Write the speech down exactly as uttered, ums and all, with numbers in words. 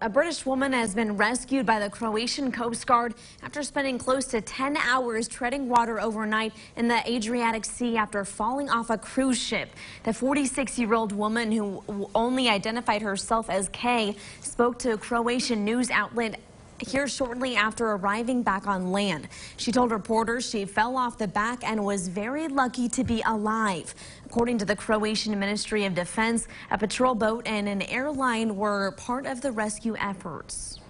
A British woman has been rescued by the Croatian Coast Guard after spending close to ten hours treading water overnight in the Adriatic Sea after falling off a cruise ship. The forty-six-year-old woman, who only identified herself as Kay, spoke to a Croatian news outlet here shortly after arriving back on land. She told reporters she fell off the back and was very lucky to be alive. According to the Croatian Ministry of Defense, a patrol boat and an airline were part of the rescue efforts.